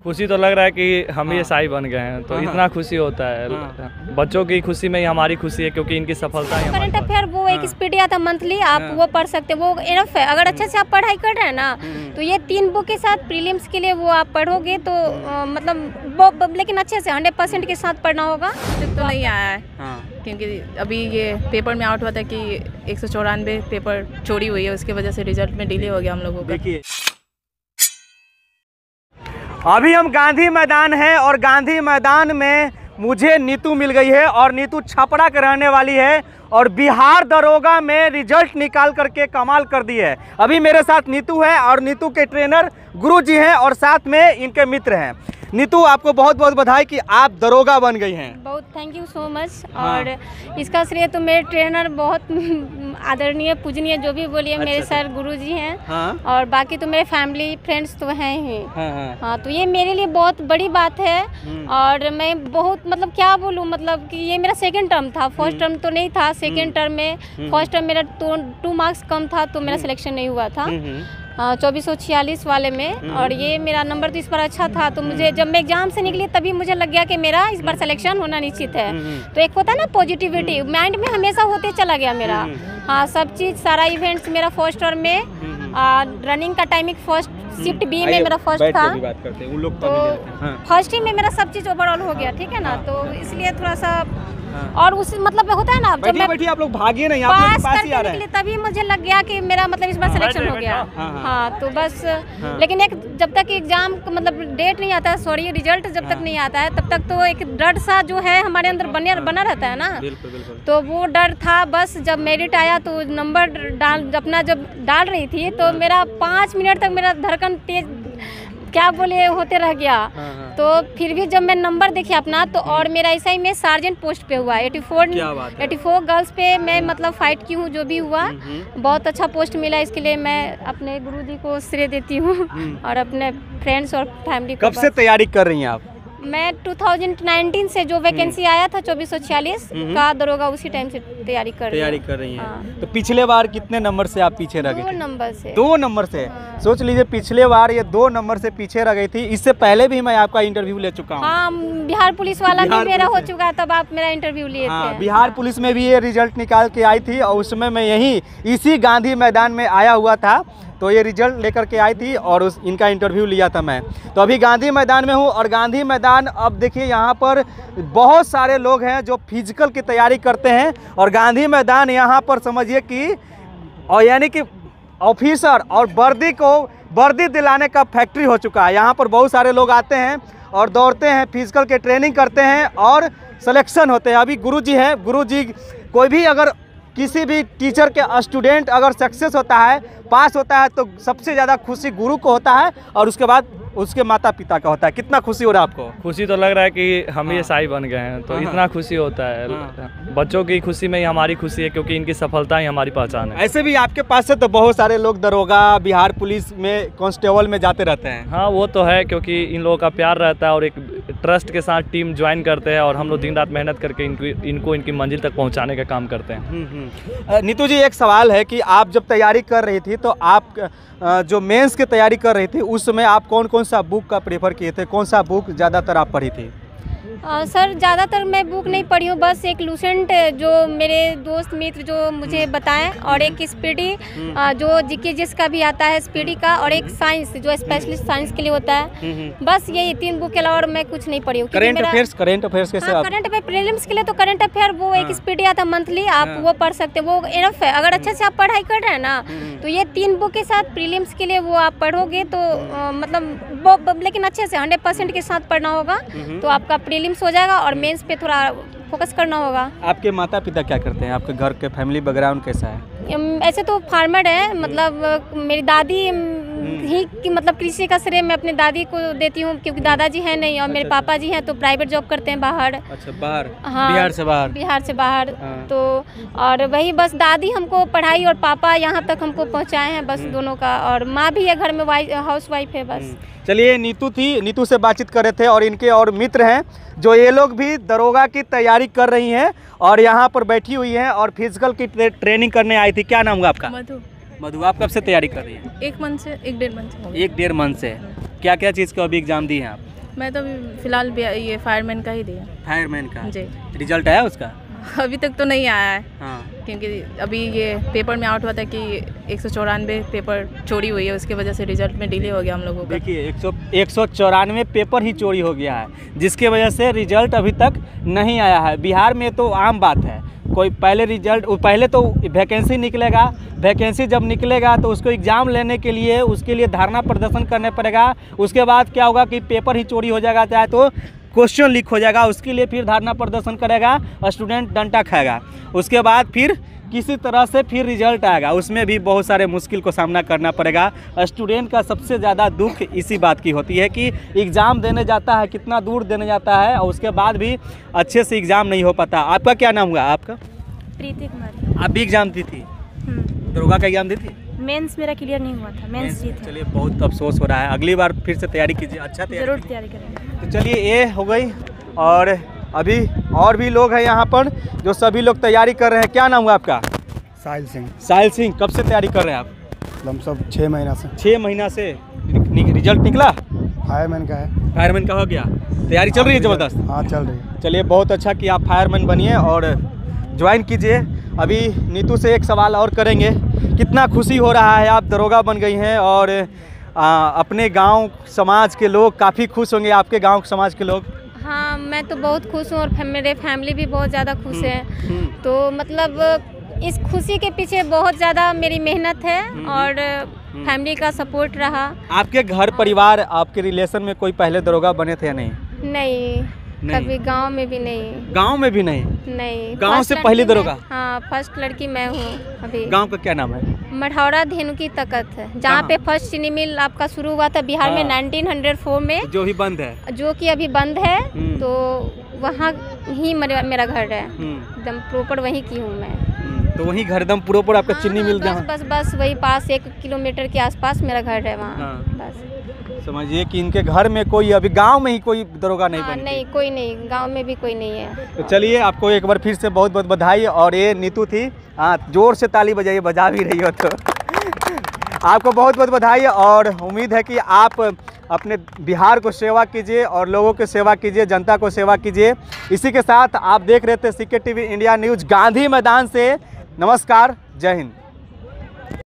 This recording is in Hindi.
खुशी तो लग रहा है कि हम ये एसआई बन गए हैं, तो इतना खुशी होता है। बच्चों की खुशी में ही हमारी खुशी है, क्योंकि इनकी सफलता है। करंट अफेयर वो एक स्पीड आता मंथली, आप वो पढ़ सकते हैं, वो इनफ है। अगर अच्छे से आप पढ़ाई कर रहे हैं ना, तो ये 3 बुक के साथ प्रीलिम्स के लिए वो आप पढ़ोगे तो मतलब लेकिन अच्छे से 100% के साथ पढ़ना होगा। तो नहीं आया है क्योंकि अभी ये पेपर में आउट हुआ था कि 194 पेपर चोरी हुई है, उसकी वजह से रिजल्ट में डिले हो गया हम लोगों का। देखिए अभी हम गांधी मैदान है और गांधी मैदान में मुझे नीतू मिल गई है और नीतू छपरा के रहने वाली है और बिहार दरोगा में रिजल्ट निकाल करके कमाल कर दी है। अभी मेरे साथ नीतू है और नीतू के ट्रेनर गुरुजी हैं और साथ में इनके मित्र हैं। नीतू, आपको बहुत बहुत बधाई कि आप दरोगा बन गई हैं। बहुत थैंक यू सो मच। और इसका श्रेय तो मेरे ट्रेनर बहुत आदरणीय पूजनीय जो भी बोलिए मेरे सर गुरुजी हैं। और बाकी तो मेरे फैमिली फ्रेंड्स तो हैं ही। हाँ, तो ये मेरे लिए बहुत बड़ी बात है। और मैं बहुत मतलब क्या बोलूँ, मतलब कि ये मेरा सेकंड टर्म था, फर्स्ट टर्म तो नहीं था। सेकंड टर्म में फर्स्ट टर्म मेरा 2 मार्क्स कम था, तो मेरा सिलेक्शन नहीं हुआ था 2446 वाले में। और ये मेरा नंबर तो इस बार अच्छा था, तो मुझे जब मैं एग्जाम से निकली तभी मुझे लग गया कि मेरा इस बार सिलेक्शन होना निश्चित है। तो एक होता है ना पॉजिटिविटी, माइंड में हमेशा होते चला गया मेरा। हाँ, सब चीज़ सारा इवेंट्स मेरा फर्स्ट टर्म में रनिंग का टाइमिंग फर्स्ट शिफ्ट बी में मेरा फर्स्ट था, तो फर्स्ट ही में मेरा सब चीज़ ओवरऑल हो गया। ठीक है ना, तो इसलिए थोड़ा सा और उस मतलब होता है ना, जब मैं बैठिए आप लोग भागिए नहीं, पास करके निकले तभी मुझे लग गया कि मेरा मतलब इस बार सिलेक्शन हो गया। हाँ, तो बस लेकिन एक जब तक एग्जाम मतलब डेट नहीं आता है, सॉरी रिजल्ट जब तक नहीं आता है, तब तक तो एक डर सा जो है हमारे अंदर बना रहता है ना। तो वो डर था। बस जब मेरिट आया तो नंबर अपना जब डाल रही थी तो मेरा 5 मिनट तक मेरा धड़कन तेज क्या बोले होते रह गया। तो फिर भी जब मैं नंबर देखी अपना, तो और मेरा ऐसा ही में सार्जेंट पोस्ट पे हुआ 84 गर्ल्स पे मैं मतलब फाइट की हूँ। जो भी हुआ बहुत अच्छा पोस्ट मिला, इसके लिए मैं अपने गुरुजी को श्रेय देती हूँ और अपने फ्रेंड्स और फैमिली को। कब से तैयारी कर रही हैं आप? मैं 2019 से जो वैकेंसी आया था 2446 का दरोगा, उसी टाइम से तैयारी कर रही हैं। तो पिछले बार कितने नंबर से आप पीछे रह गई? 2 नंबर से। सोच लीजिए पिछले बार ये 2 नंबर से पीछे रह गई थी। इससे पहले भी मैं आपका इंटरव्यू ले चुका हूँ। हाँ, बिहार पुलिस वाला भी मेरा हो चुका है, तब आप मेरा इंटरव्यू लिए थे। बिहार पुलिस में भी ये रिजल्ट निकाल के आई थी और उसमें मैं यही इसी गांधी मैदान में आया हुआ था, तो ये रिजल्ट लेकर के आई थी और इनका इंटरव्यू लिया था मैं। तो अभी गांधी मैदान में हूँ और गांधी मैदान अब देखिए यहाँ पर बहुत सारे लोग हैं जो फिजिकल की तैयारी करते हैं। और गांधी मैदान यहाँ पर समझिए कि और यानी कि ऑफिसर और वर्दी दिलाने का फैक्ट्री हो चुका है। यहाँ पर बहुत सारे लोग आते हैं और दौड़ते हैं, फिजिकल के ट्रेनिंग करते हैं और सिलेक्शन होते हैं। अभी गुरुजी हैं, गुरुजी कोई भी अगर किसी भी टीचर के स्टूडेंट अगर सक्सेस होता है, पास होता है, तो सबसे ज़्यादा खुशी गुरु को होता है और उसके बाद उसके माता पिता का होता है। कितना खुशी हो रहा है आपको? खुशी तो लग रहा है कि हम ये एसआई बन गए हैं, तो इतना खुशी होता है। बच्चों की खुशी में ही हमारी खुशी है, क्योंकि इनकी सफलता ही हमारी पहचान है। ऐसे भी आपके पास से तो बहुत सारे लोग दरोगा, बिहार पुलिस में कांस्टेबल में जाते रहते हैं। हाँ, वो तो है, क्योंकि इन लोगों का प्यार रहता है और एक ट्रस्ट के साथ टीम ज्वाइन करते हैं और हम लोग दिन रात मेहनत करके इनको इनकी मंजिल तक पहुँचाने का काम करते हैं। नीतू जी, एक सवाल है कि आप जब तैयारी कर रही थी तो आप जो मेंस की तैयारी कर रही थी उस समय आप कौन कौन सा बुक का प्रेफर किए थे? कौन सा बुक ज़्यादातर आप पढ़ी थी? सर ज़्यादातर मैं बुक नहीं पढ़ी हूँ, बस एक लूसेंट जो मेरे दोस्त मित्र जो मुझे बताएं, और एक स्पीडी जो जीके जिसका भी आता है स्पीडी का, और एक साइंस जो स्पेशलिस्ट साइंस के लिए होता है। बस यही 3 बुक के अलावा मैं कुछ नहीं पढ़ी हूँ। करंट अफेयर्स कैसे? करंट अफेयर प्रीलिम्स के लिए तो करंट अफेयर वो एक स्पीडी आता मंथली, आप वो पढ़ सकते हैं, वो इनफ है। अगर अच्छे से आप पढ़ाई कर रहे हैं ना, तो ये 3 बुक के साथ प्रीलिम्स के लिए वो आप पढ़ोगे तो मतलब लेकिन अच्छे से 100% के साथ पढ़ना होगा, तो आपका प्रीलिम्स हो जाएगा और मेंस पे थोड़ा फोकस करना होगा। आपके माता पिता क्या करते हैं? आपके घर के फैमिली बैकग्राउंड कैसा है? ऐसे तो फार्मर है, मतलब मेरी दादी ही की मतलब कृषि का श्रेय मैं अपने दादी को देती हूँ, क्योंकि दादाजी हैं नहीं और मेरे पापा जी हैं तो प्राइवेट जॉब करते हैं बाहर। अच्छा, बाहर? हाँ, बिहार से बाहर। हाँ। तो और वही बस दादी हमको पढ़ाई और पापा यहाँ तक हमको पहुँचाए हैं, बस दोनों का। और माँ भी है घर में, हाउस वाइफ है बस। चलिए, नीतू थी, नीतू से बातचीत कर रहे थे और इनके और मित्र हैं जो ये लोग भी दरोगा की तैयारी कर रही हैं और यहाँ पर बैठी हुई हैं और फिजिकल की ट्रेनिंग करने आई थी। क्या नाम होगा आपका? मधु। आप कब से तैयारी कर रही हैं? 1 मंथ से 1-1.5 मंथ से। 1-1.5 मंथ से। क्या क्या चीज़ का अभी एग्जाम दी हैं आप? मैं तो अभी फिलहाल ये फायरमैन का ही दिया। फायरमैन का जी। रिजल्ट आया उसका? अभी तक तो नहीं आया है। हाँ। क्योंकि अभी ये पेपर में आउट हुआ था कि 194 पेपर चोरी हुई है, उसकी वजह से रिजल्ट में डिले हो गया हम लोगों का। देखिए 194 पेपर ही चोरी हो गया है, जिसके वजह से रिजल्ट अभी तक नहीं आया है। बिहार में तो आम बात है, कोई पहले तो वैकेंसी निकलेगा, वैकेंसी जब निकलेगा तो उसको एग्ज़ाम लेने के लिए उसके लिए धरना प्रदर्शन करने पड़ेगा। उसके बाद क्या होगा कि पेपर ही चोरी हो जाएगा, चाहे तो क्वेश्चन लीक हो जाएगा, उसके लिए फिर धरना प्रदर्शन करेगा, स्टूडेंट डंडा खाएगा। उसके बाद फिर किसी तरह से फिर रिजल्ट आएगा, उसमें भी बहुत सारे मुश्किल को सामना करना पड़ेगा। स्टूडेंट का सबसे ज़्यादा दुख इसी बात की होती है कि एग्ज़ाम देने जाता है, कितना दूर देने जाता है, और उसके बाद भी अच्छे से एग्ज़ाम नहीं हो पाता। आपका क्या नाम हुआ? आपका? प्रीति कुमारी। आप भी एग्ज़ाम दी थी? दरोगा का एग्ज़ाम दी थी? मेंस मेरा क्लियर नहीं हुआ था, मेंस दी थी। चलिए बहुत अफसोस हो रहा है, अगली बार फिर से तैयारी कीजिए, अच्छा तैयारी। जरूर तैयारी करेंगे। तो चलिए ये हो गई, और अभी और भी लोग हैं यहाँ पर जो सभी लोग तैयारी कर रहे हैं। क्या नाम हुआ आपका? साहिल सिंह। साहिल सिंह, कब से तैयारी कर रहे हैं आप? लमसम 6 महीना से। 6 महीना से। रिजल्ट निकला? फायरमैन का है। फायरमैन का हो गया, तैयारी चल रही है ज़बरदस्त? हाँ चल रही है। चलिए बहुत अच्छा कि आप फायरमैन बनिए और ज्वाइन कीजिए। अभी नीतू से एक सवाल और करेंगे, कितना खुशी हो रहा है, आप दरोगा बन गई हैं और अपने गांव समाज के लोग काफ़ी खुश होंगे, आपके गांव समाज के लोग? हाँ, मैं तो बहुत खुश हूँ और मेरे फैमिली भी बहुत ज़्यादा खुश है। तो मतलब इस खुशी के पीछे बहुत ज़्यादा मेरी मेहनत है और फैमिली का सपोर्ट रहा। आपके घर परिवार, आपके रिलेशन में कोई पहले दरोगा बने थे या नहीं? नहीं, कभी गांव में भी नहीं। गांव में भी नहीं? नहीं, गांव से पहली दरोगा? हाँ, फर्स्ट लड़की मैं हूँ अभी। गांव का क्या नाम है? मढ़ौरा धेनु की तकत है, जहाँ पे फर्स्ट चीनी मिल आपका शुरू हुआ था बिहार में 1904 में, जो भी बंद है, जो कि अभी बंद है। तो वहाँ ही मेरा घर है, एकदम प्रॉपर वहीं की हूँ मैं। तो वहीं घर एकदम प्रॉपर आपका चीनी मिल बस, बस बस वही पास 1 किलोमीटर के आसपास मेरा घर है वहाँ। बस समझिए कि इनके घर में कोई, अभी गांव में ही कोई दरोगा नहीं बनी? नहीं, कोई नहीं, गांव में भी कोई नहीं है। तो चलिए आपको एक बार फिर से बहुत बहुत बधाई। और ये नीतू थी, हाँ जोर से ताली बजाइए, बजा भी रही हो तो आपको बहुत बहुत बधाई। और उम्मीद है कि आप अपने बिहार को सेवा कीजिए और लोगों की सेवा कीजिए, जनता को सेवा कीजिए। इसी के साथ आप देख रहे थे CK TV India news Gandhi Maidan से। नमस्कार, जय हिंद।